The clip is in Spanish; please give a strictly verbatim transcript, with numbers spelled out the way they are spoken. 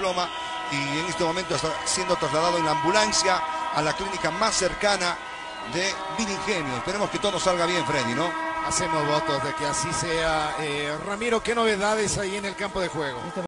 diploma y en este momento está siendo trasladado en la ambulancia a la clínica más cercana de Vilingenio. Esperemos que todo salga bien, Freddy, ¿no? Hacemos votos de que así sea. Eh, Ramiro, ¿qué novedades hay en el campo de juego?